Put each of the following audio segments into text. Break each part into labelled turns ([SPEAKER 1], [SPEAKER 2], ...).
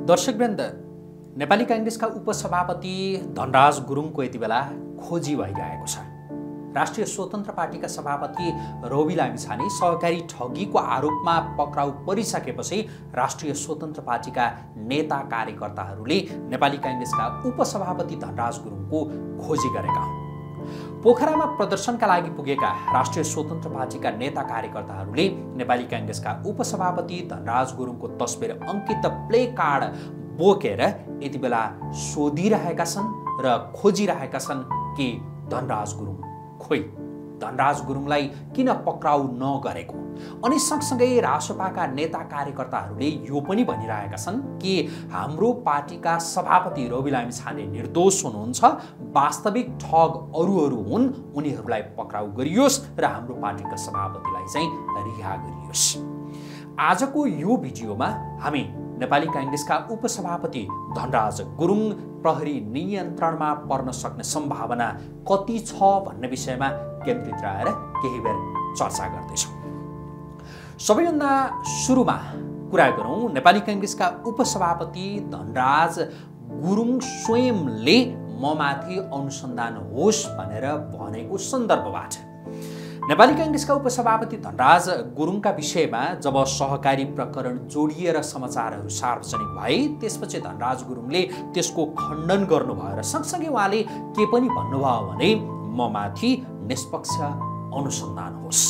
[SPEAKER 1] दर्शकवृन्द, नेपाली कांग्रेसका उपसभापति धनराज गुरुङको यति बेला खोजी भइरहेको छ। राष्ट्रिय स्वतन्त्र पार्टीका सभापति रवि लामिछाने सहकारी ठगीको आरोपमा पक्राउ परिसकेपछि राष्ट्रिय स्वतन्त्र पार्टीका नेता कार्यकर्ताहरूले नेपाली कांग्रेसका उपसभापति धनराज गुरुङको खोजी गरेका हुन्। पोखरामा प्रदर्शनका लागि पुगेका राष्ट्रिय स्वतन्त्र पार्टीका नेता कार्यकर्ताहरूले नेपाली कांग्रेसका उपसभापति धनराज गुरुङको तस्बिर अंकित प्ले कार्ड बोकेर यति बेला सोधिरहेका छन् र खोजिरहेका छन् कि धनराज गुरुङ खोइ, धनराज गुरुङलाई किन पक्राउ नगरेको। अनि सँगसँगै रासपाका नेता कार्यकर्ताहरूले यो पनि भनिरहेका छन् कि हाम्रो पार्टीका सभापति रवि लामिछाने निर्दोष हुनुहुन्छ, वास्तविक ठग अरूहरू हुन्, उनीहरूलाई पक्राउ गरियोस् र हाम्रो पार्टीका सभापतिलाई चाहिँ रिहा गरियोस्। आजको यो भिडियोमा हामी नेपाली कांग्रेसका उपसभापति धनराज गुरुङ प्रहरी नियन्त्रणमा पर्न सक्ने सम्भावना कति छ भन्ने विषयमा केन्द्रित रहेर केही बेर चर्चा गर्दैछौँ। सबैभन्दा सुरुमा कुरा गरौँ नेपाली कांग्रेसका उपसभापति धनराज गुरुङ स्वयंले ममाथि अनुसन्धान होस् भनेर भनेको सन्दर्भबाट नेपाली कांग्रेसका उपसभापति धनराज गुरुङका विषयमा जब सहकारी प्रकरण जोडिएर समाचारहरू सार्वजनिक भए त्यसपछि धनराज गुरुङले त्यसको खण्डन गर्नुभयो र सँगसँगै उहाँले के पनि भन्नुभयो भने ममाथि निष्पक्ष अनुसन्धान होस्।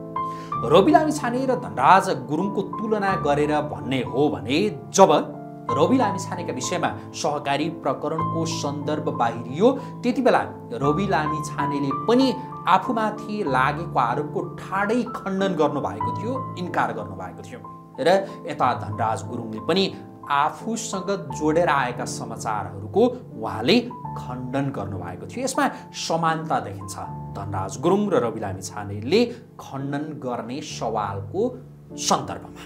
[SPEAKER 1] रवि लामिछाने र धनराज गुरुङको तुलना गरेर भन्ने हो भने जब रवि लामिछानेका विषयमा सहकारी प्रकरणको सन्दर्भ बाहिरियो त्यति बेला रवि लामिछानेले पनि आफूमाथि लागेको आरोपको ठाडै खण्डन गर्नुभएको थियो, इन्कार गर्नुभएको थियो र यता धनराज गुरुङले पनि आफूसँग जोडेर आएका समाचारहरूको उहाँले खण्डन गर्नुभएको थियो। यसमा समानता देखिन्छ धनराज गुरुङ र रवि लामिछानेले खण्डन गर्ने सवालको सन्दर्भमा।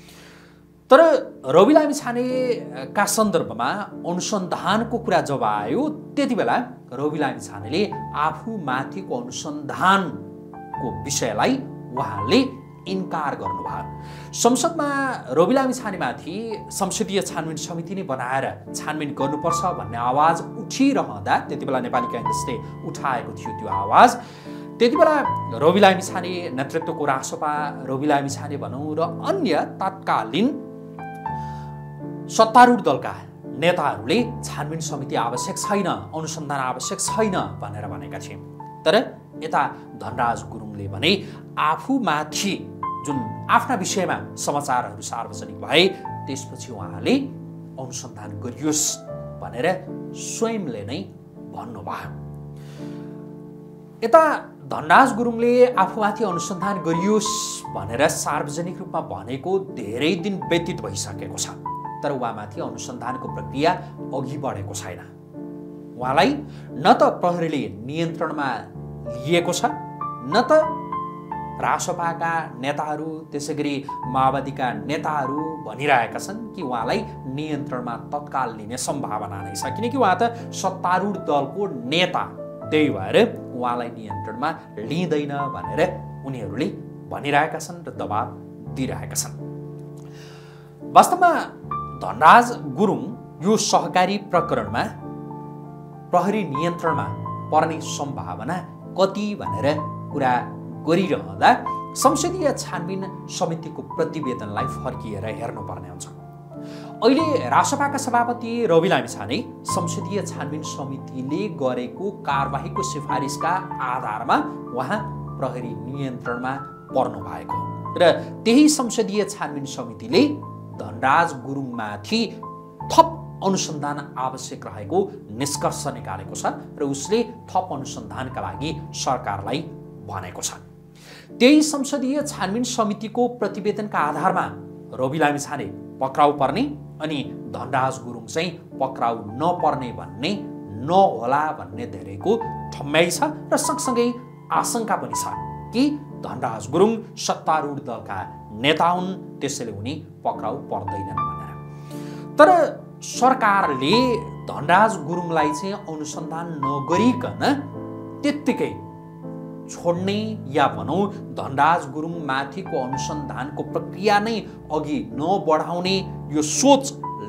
[SPEAKER 1] तर रवि लामिछानेका सन्दर्भमा अनुसन्धानको कुरा जब आयो त्यति बेला रवि लामिछानेले आफूमाथिको अनुसन्धानको विषयलाई उहाँले इन्कार गर्नुभयो। संसदमा रवि लामिछानेमाथि संसदीय छानबिन समिति नै बनाएर छानबिन गर्नुपर्छ भन्ने आवाज उठिरहँदा त्यति बेला नेपाली कांग्रेसले उठाएको थियो त्यो आवाज। त्यति बेला रवि लामिछाने नेतृत्वको रासपा, रवि लामिछाने भनौँ र अन्य तत्कालीन सत्तारूढ दलका नेताहरूले छानबिन समिति आवश्यक छैन, अनुसन्धान आवश्यक छैन भनेर भनेका थिए। तर यता धनराज गुरुङले भने आफूमाथि जुन आफ्ना विषयमा समाचारहरू सार्वजनिक भए त्यसपछि उहाँले अनुसन्धान गरियोस् भनेर स्वयंले नै भन्नुभयो। यता धनराज गुरुङले आफूमाथि अनुसन्धान गरियोस् भनेर सार्वजनिक रूपमा भनेको धेरै दिन व्यतीत भइसकेको छ, तर उहाँमाथि अनुसन्धानको प्रक्रिया अघि बढेको छैन। उहाँलाई न त प्रहरीले नियन्त्रणमा लिएको छ, न त रासपाका नेताहरू त्यसैगरी माओवादीका नेताहरू भनिरहेका छन् कि उहाँलाई नियन्त्रणमा तत्काल लिने सम्भावना नै छ, किनकि उहाँ त सत्तारूढ दलको नेता, त्यही भएर उहाँलाई नियन्त्रणमा लिँदैन भनेर उनीहरूले भनिरहेका छन् र दबाब दिइरहेका छन्। वास्तवमा धनराज गुरुङ यो सहकारी प्रकरणमा प्रहरी नियन्त्रणमा पर्ने सम्भावना कति भनेर कुरा गरिरहँदा संसदीय छानबिन समितिको प्रतिवेदनलाई फर्किएर हेर्नुपर्ने हुन्छ। अहिले रासपाका सभापति रवि लामिछाने संसदीय छानबिन समितिले गरेको कारबाहीको सिफारिसका आधारमा उहाँ प्रहरी नियन्त्रणमा पर्नु भएको र त्यही संसदीय छानबिन समितिले धनराज गुरुङमाथि थप अनुसन्धान आवश्यक रहेको निष्कर्ष निकालेको छ र उसले थप अनुसन्धानका लागि सरकारलाई भनेको छ। त्यही संसदीय छानबिन समितिको प्रतिवेदनका आधारमा रवि लामिछाने पक्राउ पर्ने अनि धनराज गुरुङ चाहिँ पक्राउ नपर्ने भन्ने नहोला भन्ने धेरैको ठम्याइ छ र सँगसँगै आशंका पनि छ कि धनराज गुरुङ सत्तारूढ दलका नेता हुन्, त्यसैले उनी पक्राउ पर्दैनन् भनेर। तर सरकारले धनराज गुरुङलाई चाहिँ अनुसन्धान नगरिकन त्यत्तिकै छोड्ने या भनौँ धनराज गुरुङ माथिको अनुसन्धानको प्रक्रिया नै अघि नबढाउने यो सोच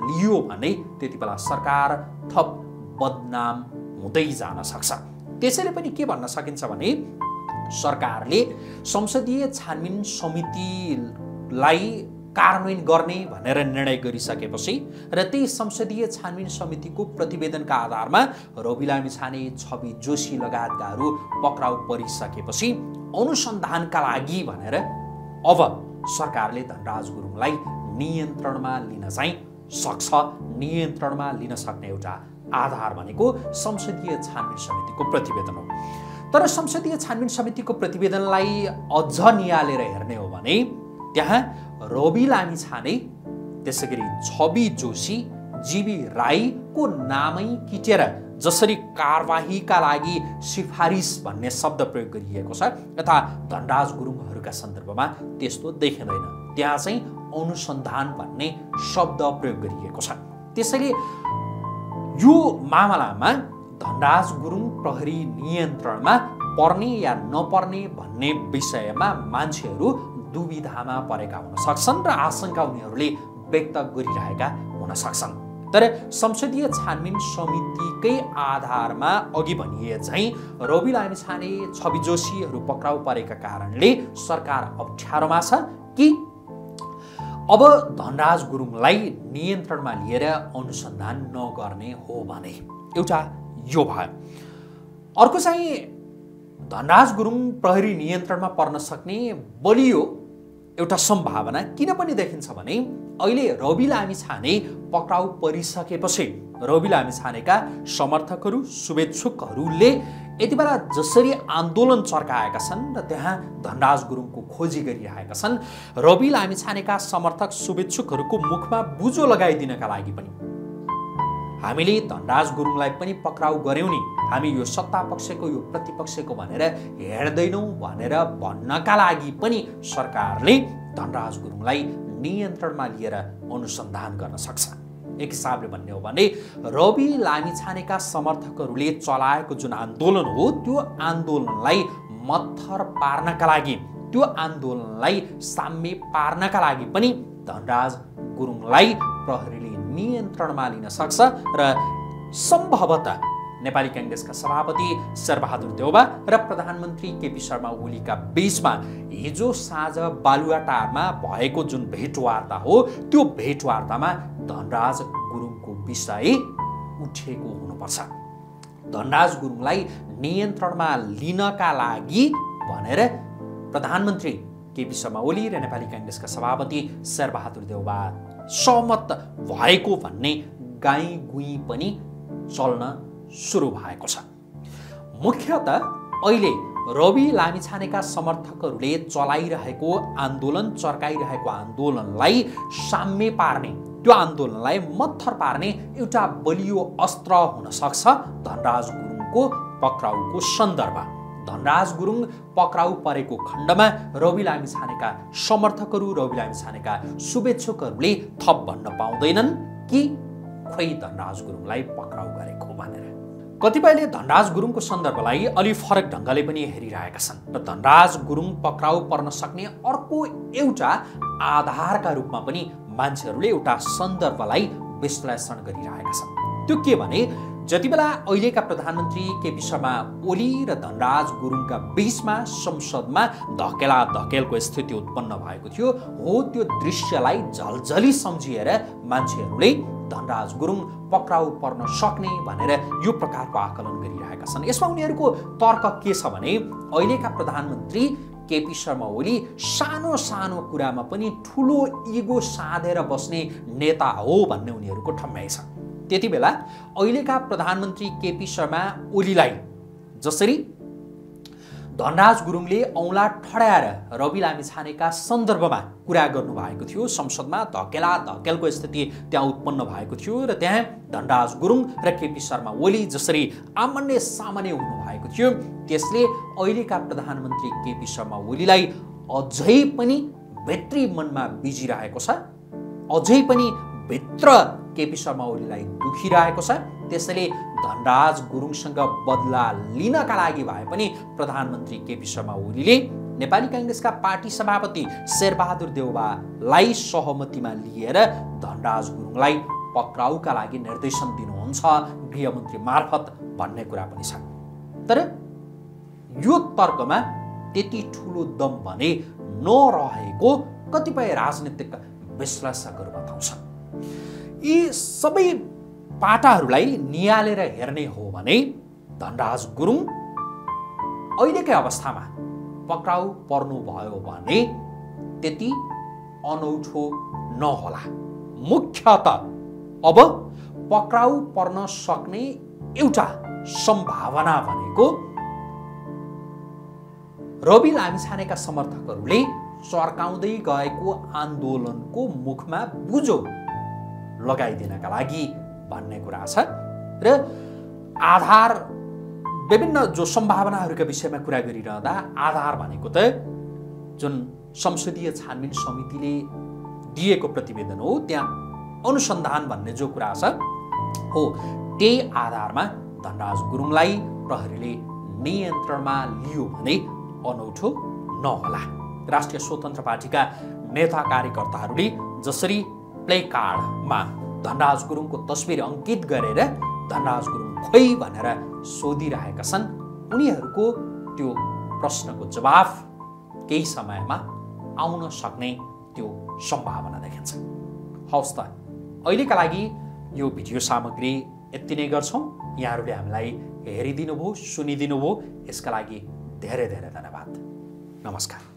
[SPEAKER 1] लियो भने त्यति बेला सरकार थप बदनाम हुँदै जान सक्छ। त्यसैले पनि के भन्न सकिन्छ भने सरकारले संसदीय छानबिन समितिलाई कार्यान्वयन गर्ने भनेर निर्णय गरिसकेपछि र त्यही संसदीय छानबिन समितिको प्रतिवेदनका आधारमा रवि लामिछाने, छवि जोशी लगायतकाहरू पक्राउ परिसकेपछि अनुसन्धानका लागि भनेर अब सरकारले धनराज गुरुङलाई नियन्त्रणमा लिन चाहिँ सक्छ। नियन्त्रणमा लिन सक्ने एउटा आधार भनेको संसदीय छानबिन समितिको प्रतिवेदन हो। तर संसदीय छानबिन समितिको प्रतिवेदनलाई अझ नियालेर हेर्ने हो भने त्यहाँ रवि लामिछाने, त्यसैगरी छवि जोशी, जीवी राईको नामै किटेर जसरी कारबाहीका लागि सिफारिस भन्ने शब्द प्रयोग गरिएको छ तथा धनराज गुरुङहरूका सन्दर्भमा त्यस्तो देखिँदैन। त्यहाँ चाहिँ अनुसन्धान भन्ने शब्द प्रयोग गरिएको छ। त्यसैले यो मामलामा धनराज गुरुङ प्रहरी नियन्त्रणमा पर्ने या नपर्ने भन्ने विषयमा मान्छेहरू दुविधामा परेका हुन सक्छन् र आशंका उनीहरूले व्यक्त गरिरहेका हुन सक्छन्। तर संसदीय छानबिन समितिकै आधारमा अघि भनिए चाहिँ रवि लामिछाने, छवि जोशीहरू पक्राउ परेका कारणले सरकार अप्ठ्यारोमा छ कि अब धनराज गुरुङलाई नियन्त्रणमा लिएर अनुसन्धान नगर्ने हो भने एउटा यो भयो। अर्को चाहिँ धनराज गुरुङ प्रहरी नियन्त्रणमा पर्न सक्ने बलियो एउटा सम्भावना किन पनि देखिन्छ भने अहिले रवि लामिछाने पक्राउ परिसकेपछि रवि लामिछानेका समर्थकहरू, शुभेच्छुकहरूले यति बेला जसरी आन्दोलन चर्काएका छन् र त्यहाँ धनराज गुरुङको खोजी गरिरहेका छन्, रवि लामिछानेका समर्थक शुभेच्छुकहरूको मुखमा बुझो लगाइदिनका लागि पनि हामीले धनराज गुरुङलाई पनि पक्राउ गर्यौं नि, हामी यो सत्ता पक्षको यो प्रतिपक्षको भनेर हेर्दैनौं भनेर भन्नका लागि पनि सरकारले धनराज गुरुङलाई नियन्त्रणमा लिएर अनुसन्धान गर्न सक्छ। एक हिसाबले भन्ने हो भने रवि लामिछानेका समर्थकहरूले चलाएको जुन आन्दोलन हो त्यो आन्दोलनलाई मत्थर पार्नका लागि, त्यो आन्दोलनलाई साम्य पार्नका लागि पनि धनराज गुरुङलाई प्रहरीले नियन्त्रणमा लिन सक्छ र सम्भवतः नेपाली कांग्रेसका सभापति शेरबहादुर देउवा र प्रधानमन्त्री केपी शर्मा ओलीका बीचमा हिजो साँझ बालुवाटारमा भएको जुन भेटवार्ता हो त्यो भेटवार्तामा धनराज गुरुङको विषय उठेको हुनुपर्छ। धनराज गुरुङलाई नियन्त्रणमा लिनका लागि भनेर प्रधानमन्त्री केपी शर्मा ओली र नेपाली कांग्रेसका सभापति शेरबहादुर देउवा सहमत भएको भन्ने गाई गुई पनि चल्न सुरु भएको छ। मुख्यतः अहिले रवि लामिछानेका समर्थकहरूले चलाइरहेको आन्दोलन, चर्काइरहेको आन्दोलनलाई साम्य पार्ने, त्यो आन्दोलनलाई मत्थर पार्ने एउटा बलियो अस्त्र हुन सक्छ धनराज गुरुङको पक्राउको सन्दर्भ। धनराज गुरुङ पक्राउ परेको खण्डमा रवि लामिछानेका समर्थकहरू, रवि लामिछानेका शुभेच्छुकहरूले थप भन्न पाउँदैनन् कि खोइ धनराज गुरुङलाई पक्राउ गरेको भनेर। कतिपयले धनराज गुरुङको सन्दर्भलाई अलि फरक ढङ्गले पनि हेरिरहेका छन् र धनराज गुरुङ पक्राउ पर्न सक्ने अर्को एउटा आधारका रूपमा पनि मान्छेहरूले एउटा सन्दर्भलाई विश्लेषण गरिरहेका छन्। त्यो के भने जति बेला अहिलेका प्रधानमन्त्री केपी शर्मा ओली र धनराज गुरुङका बीचमा संसदमा धकेला धकेलको स्थिति उत्पन्न भएको थियो हो त्यो दृश्यलाई झलझली सम्झिएर मान्छेहरूले धनराज गुरुङ पक्राउ पर्न सक्ने भनेर यो प्रकारको आकलन गरिरहेका छन्। यसमा उनीहरूको तर्क के छ भने अहिलेका प्रधानमन्त्री केपी शर्मा ओली सानो सानो कुरामा पनि ठुलो इगो साधेर बस्ने नेता हो भन्ने उनीहरूको ठम्याइ छ। त्यति बेला अहिलेका प्रधानमन्त्री केपी शर्मा ओलीलाई जसरी धनराज गुरुङले औँला ठड्याएर रवि लामिछानेका सन्दर्भमा कुरा गर्नुभएको थियो, संसदमा धकेला धकेलको स्थिति त्यहाँ उत्पन्न भएको थियो र त्यहाँ धनराज गुरुङ र केपी शर्मा ओली जसरी आमन्य सामान्य हुनुभएको थियो, त्यसले अहिलेका प्रधानमन्त्री केपी शर्मा ओलीलाई अझै पनि भित्री मनमा बिजिरहेको छ, अझै पनि भित्र केपी शर्मा ओलीलाई दुखिरहेको छ। त्यसैले धनराज गुरुङसँग बदला लिनका लागि भए पनि प्रधानमन्त्री केपी शर्मा ओलीले नेपाली कांग्रेसका पार्टी सभापति शेरबहादुर देउवालाई सहमतिमा लिएर धनराज गुरुङलाई पक्राउका लागि निर्देशन दिनुहुन्छ गृहमन्त्री मार्फत भन्ने कुरा पनि छ। तर यो तर्कमा त्यति ठुलो दम भने नरहेको कतिपय राजनीतिक विश्लेषकहरू बताउँछन्। यी सबै पाटाहरूलाई नियालेर हेर्ने हो भने धनराज गुरुङ अहिलेकै अवस्थामा पक्राउ पर्नुभयो भने त्यति अनौठो नहोला। मुख्यत अब पक्राउ पर्न सक्ने एउटा सम्भावना भनेको रवि लामिछानेका समर्थकहरूले चर्काउँदै गएको आन्दोलनको मुखमा बुझो लगाइदिनका लागि भन्ने कुरा छ। र आधार विभिन्न जो सम्भावनाहरूका विषयमा कुरा गरिरहँदा आधार भनेको त जुन संसदीय छानबिन समितिले दिएको प्रतिवेदन हो, त्यहाँ अनुसन्धान भन्ने जो कुरा छ हो, त्यही आधारमा धनराज गुरुङलाई प्रहरीले नियन्त्रणमा लियो भने अनौठो नहोला। राष्ट्रिय स्वतन्त्र पार्टीका नेता कार्यकर्ताहरूले जसरी प्ले कार्डमा धनराज गुरुङको तस्बिर अंकित गरेर धनराज गुरुङ खोइ भनेर सोधिरहेका छन्, उनीहरूको त्यो प्रश्नको जवाफ केही समयमा आउन सक्ने त्यो सम्भावना देखिन्छ। हवस् त, अहिलेका लागि यो भिडियो सामग्री यति नै गर्छौँ। यहाँहरूले हामीलाई हेरिदिनु भयो, सुनिदिनु भयो, यसका लागि धेरै धेरै धन्यवाद। नमस्कार।